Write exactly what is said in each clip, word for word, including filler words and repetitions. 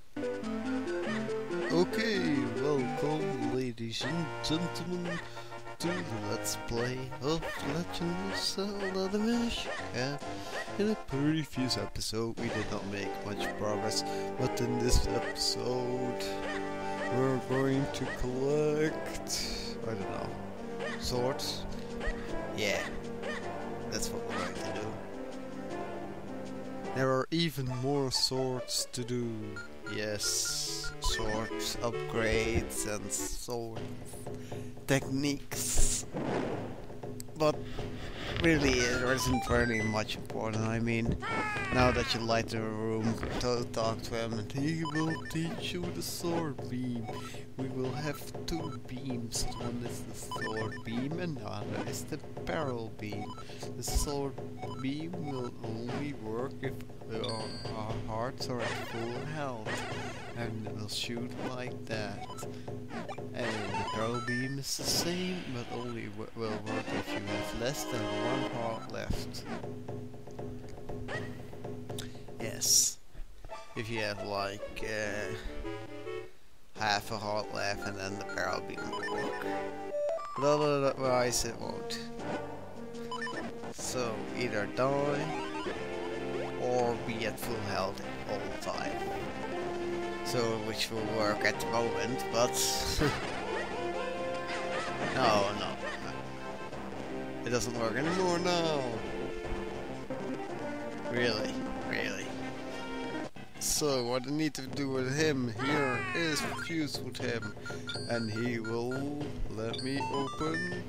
Okay, welcome ladies and gentlemen to the Let's Play of Legend of Zelda the Minish. Yeah, in a previous episode we did not make much progress, but in this episode we're going to collect, I don't know, swords? Yeah, that's what we're going to do. There are even more swords to do. Yes, swords, upgrades and sword techniques. But really it isn't very much important. I mean, now that you light the room, to talk to him and he will teach you the sword beam. We will have two beams. One is the sword beam and the other is the barrel beam. The sword beam will only work if our, our hearts are at full health, and it will shoot like that. And the barrel beam is the same, but only w will work if you have less than one heart left. Yes, if you have like uh, half a heart left, and then the barrel beam will work. But otherwise it won't. So either die or be at full health all the time. So which will work at the moment, but no, no, no, it doesn't work anymore now. Really, really. So what I need to do with him here is fuse with him, and he will let me open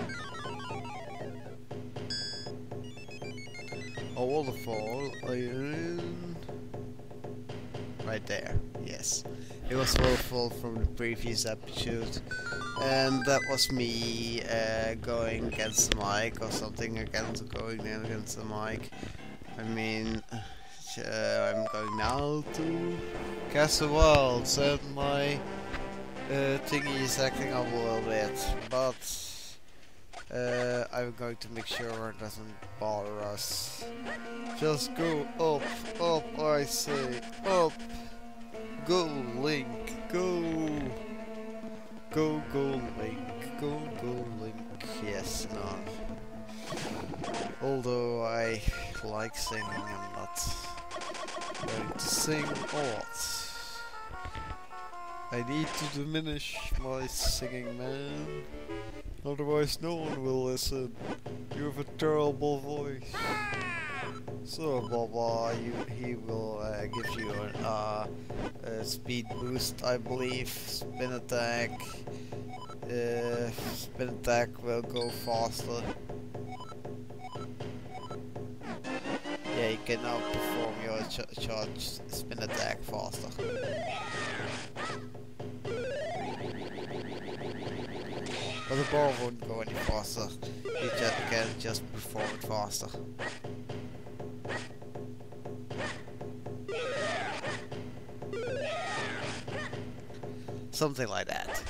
a waterfall in right there. Yes, it was waterfall from the previous episode, and that was me uh, going against the mic or something against going against the mic. I mean, uh, I'm going now to Castle Wilds, and my uh, thingy is acting up a little bit, but uh, I'm going to make sure it doesn't bother us. Just go up, up, I say, up. Go, Link, go. Go, go, Link, go, go, Link. Yes, no. Although I like singing, I'm not going to sing a lot. I need to diminish my singing, man. Otherwise no one will listen. You have a terrible voice. So blah blah, you, he will uh, give you an, uh, a speed boost, I believe. Spin attack. Uh, spin attack will go faster. Yeah, you can now perform your ch charge spin attack faster. But the ball won't go any faster. You just can just perform it faster. Something like that.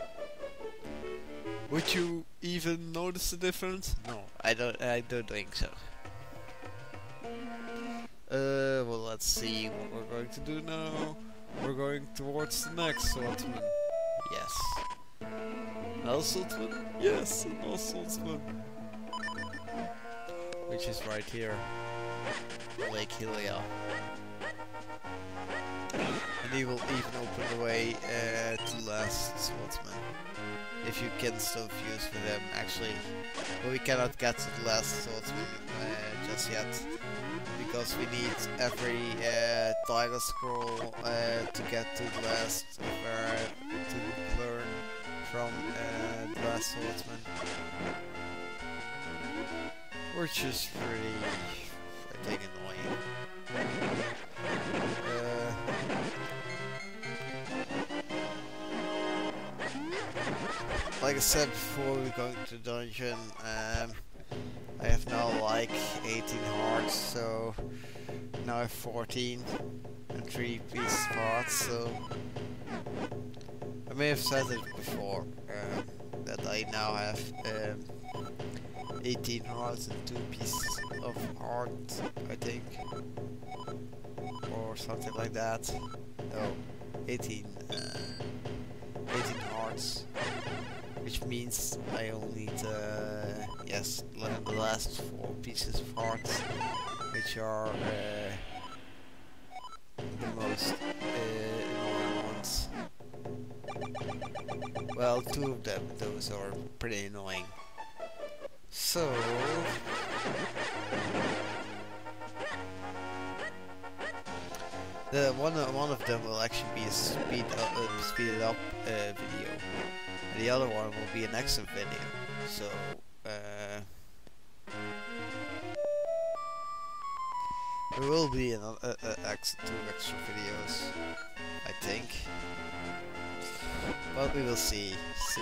Would you even notice the difference? No, I don't. I don't think so. Uh, well, let's see what we're going to do now. We're going towards the next swordsman. Yes. Another swordsman? Yes, another swordsman. Which is right here. Lake Hylia. And he will even open the way uh, to last swordsman. If you can still fuse with him, actually. But we cannot get to the last swordsman uh, just yet. Because we need every uh, tiger scroll uh, to get to the last, uh, to learn from uh, the last swordsman. Which is pretty, I think, annoying. Uh, like I said before, we're going to the dungeon. Um, I have now like eighteen hearts, so now I have fourteen and three piece parts, so I may have said it before, um, that I now have um, eighteen hearts and two pieces of heart, I think, or something like that. no, eighteen, uh, eighteen hearts, which means I only need, uh, yes, the last four pieces of hearts, which are uh, the most uh, annoying ones. Well, two of them, those are pretty annoying. So the one uh, one of them will actually be a speed up, uh, speeded up uh, video, and the other one will be an extra video. So uh, there will be an, uh, uh, ex two extra videos, I think, but we will see. See.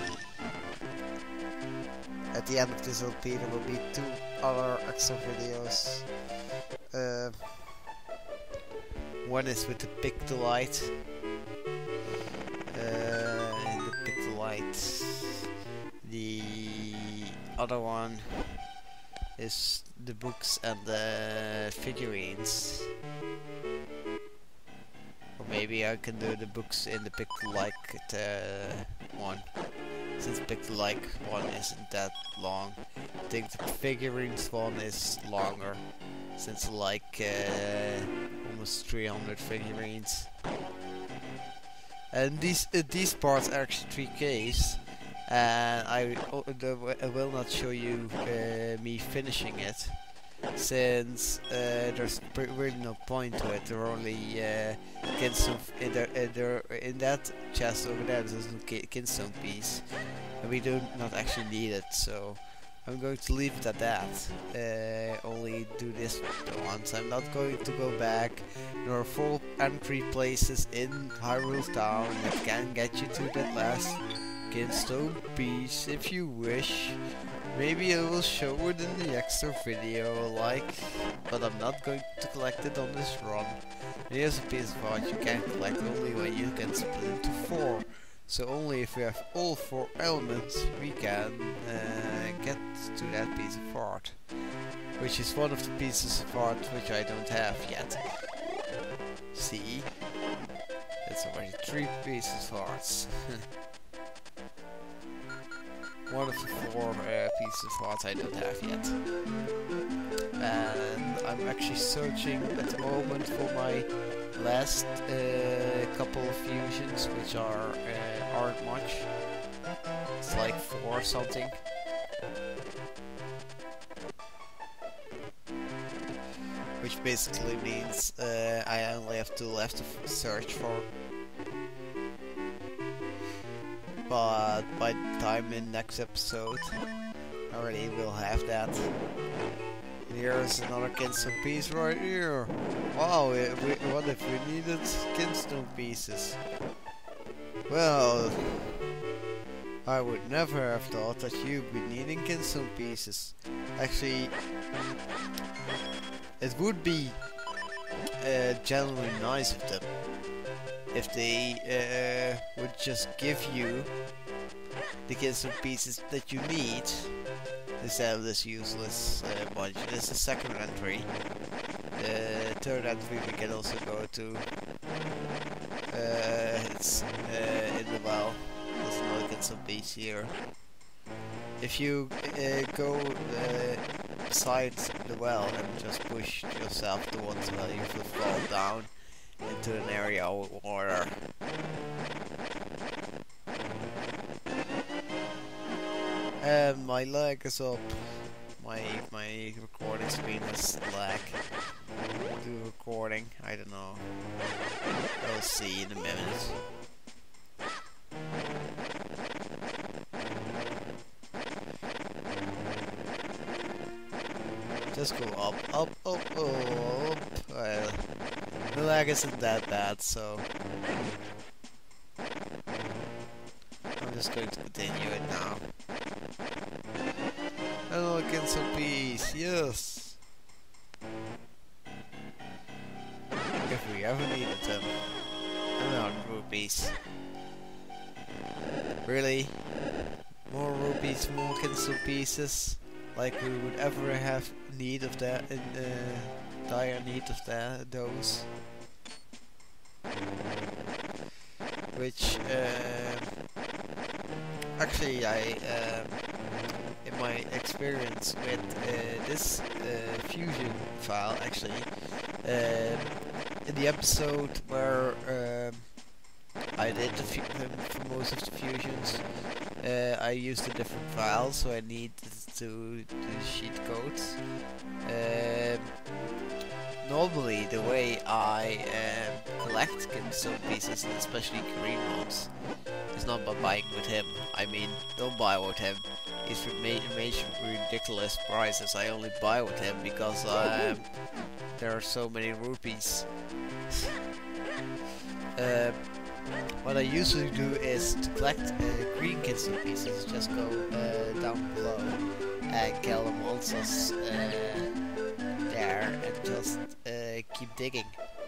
At the end of this L P there will be two other extra videos. Uh, one is with the pick to light. Uh, in the pick to light. The other one is the books and the figurines. Or maybe I can do the books in the pick to like uh, one. Since pick to like one isn't that long. I think the figurines one is longer. Since like uh, almost three hundred figurines. And these uh, these parts are actually three Ks. And I, oh, the, I will not show you uh, me finishing it, since uh, there's really no point to it. There are only uh, kinstone in, there, uh, there, in that chest over there. There's no kinstone piece, and we do not actually need it. So I'm going to leave it at that. Uh, only do this once. I'm not going to go back. There are four entry places in Hyrule Town that can get you to that last kinstone piece if you wish. Maybe I will show it in the extra video, like, but I'm not going to collect it on this run. Here's a piece of art you can collect only when you can split into four. So only if we have all four elements we can uh, get to that piece of art. Which is one of the pieces of art which I don't have yet. See? That's already three pieces of art. One of the four uh, pieces of art I don't have yet. And I'm actually searching at the moment for my last uh, couple of fusions, which are uh, aren't much. It's like four or something. Which basically means uh, I only have two left to f search for. But by the time in next episode, I already will have that. Here's another kinstone piece right here. Wow, we, we, what if we needed kinstone pieces? Well, I would never have thought that you'd be needing kinstone pieces. Actually, it would be uh, genuinely nice of them if they uh, would just give you the kinstone pieces that you need instead of this useless uh, bunch. This is the second entry. The third entry we can also go to. Uh, it's uh, in the well. There's another kinstone piece here. If you uh, go uh, beside the well and just push yourself towards the well, you will fall down into an area with water. And my lag is up. My my recording screen is lag. Do recording. I don't know. We'll see in a minute. Just go up, up, up, up. Well, the lag isn't that bad, so I'm just going to continue it now. Hello, kinstone piece, yes! If we ever needed them. Another rupees. Really? More rupees, more kinstone pieces? Like we would ever have need of that, in uh, dire need of that, those. which uh, actually I, um, in my experience with uh, this uh, fusion file, actually, um, in the episode where um, I did the fu for most of the fusions, uh, I used a different file, so I needed to do sheet codes. Um, normally, the way I um, collect Kinstone pieces, and especially green ones, is not by buying with him. I mean, don't buy with him. He's made ridiculous prices. I only buy with him because um, there are so many rupees. um, what I usually do is to collect uh, green Kinstone pieces. Just go uh, down below and kill the monsters uh, there, and just uh, keep digging.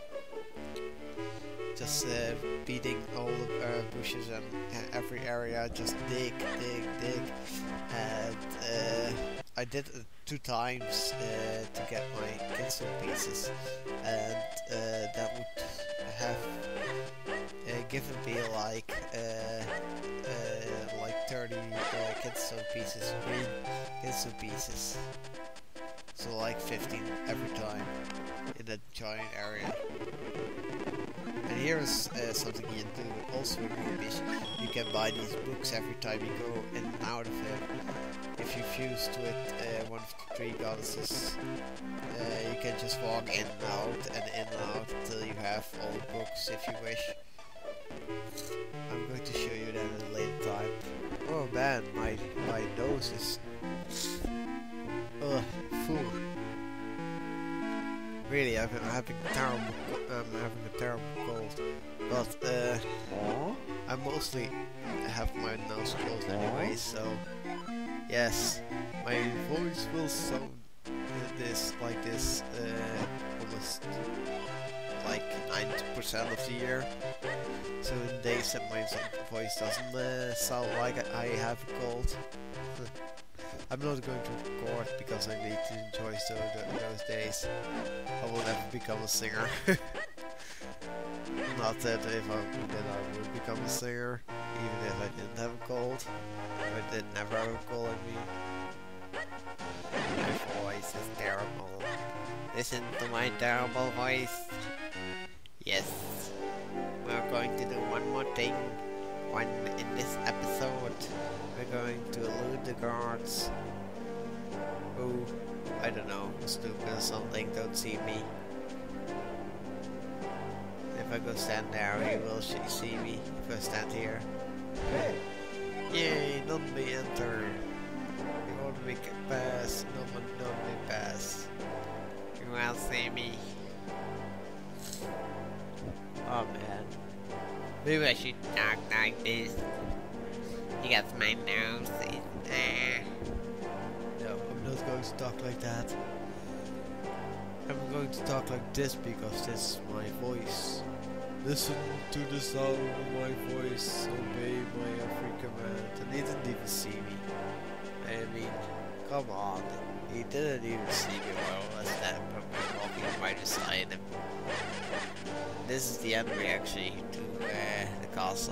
Just uh, beating all the uh, bushes and uh, every area, just dig, dig, dig. And uh, I did it two times uh, to get my Kinstone pieces, and uh, that would have uh, given me like uh, uh, like thirty uh, Kinstone pieces, green Kinstone pieces. So like fifteen every time in that giant area. And here is uh, something you can do also with rubies. You can buy these books every time you go in and out of it. If you fuse with uh, one of the three goddesses, uh, you can just walk in and out and in and out until you have all the books if you wish. I'm going to show you that at a later time. Oh man, my my nose is ugh, full. Really, I'm having terrible. I'm having a terrible cold, but uh, I mostly have my nose closed anyway. So yes, my voice will sound this like this uh, almost like ninety percent of the year. So in days that my voice doesn't uh, sound like I have a cold. I'm not going to record because I need to enjoy so th those days. I will never become a singer. Not that if I that I would become a singer, even if I didn't have a cold. If I did never have a cold, I mean. My voice is terrible. Listen to my terrible voice. Yes. We're going to do one more thing. One in this episode. We're going to elude the guards who, I don't know, stupid or something, don't see me. If I go stand there, he will see me. If I stand here. Yay, none may enter. You want me to pass, no one none may pass. You will see me. Oh man. Maybe I should talk like this. Because my nose is there. No, I'm not going to talk like that. I'm going to talk like this because this is my voice. Listen to the sound of my voice. Obey my every command. And he didn't even see me. I mean, come on. He didn't even see me while I was there, walking right beside him. This is the enemy actually to uh, the castle.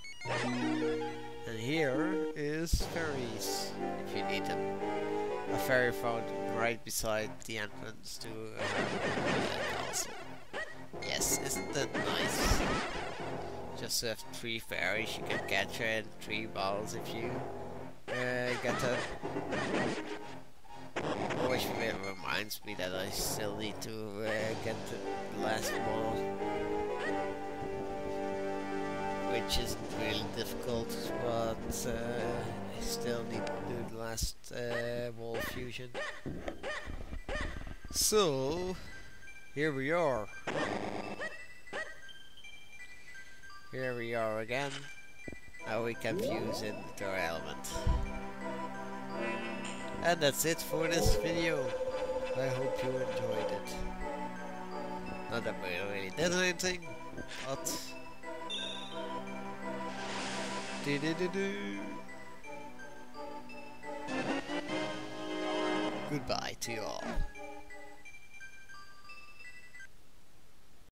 And here is fairies, if you need them. A fairy fountain right beside the entrance to uh, the castle. Yes, isn't that nice? Just have three fairies you can catch and three balls if you uh, get them. Which reminds me that I still need to uh, get the last ball. Which isn't really difficult, but uh, I still need to do the last uh, wall fusion. So, here we are. Here we are again. Now we can fuse in the third element. And that's it for this video. I hope you enjoyed it. Not that we really did anything, but do do do do. Goodbye to you all.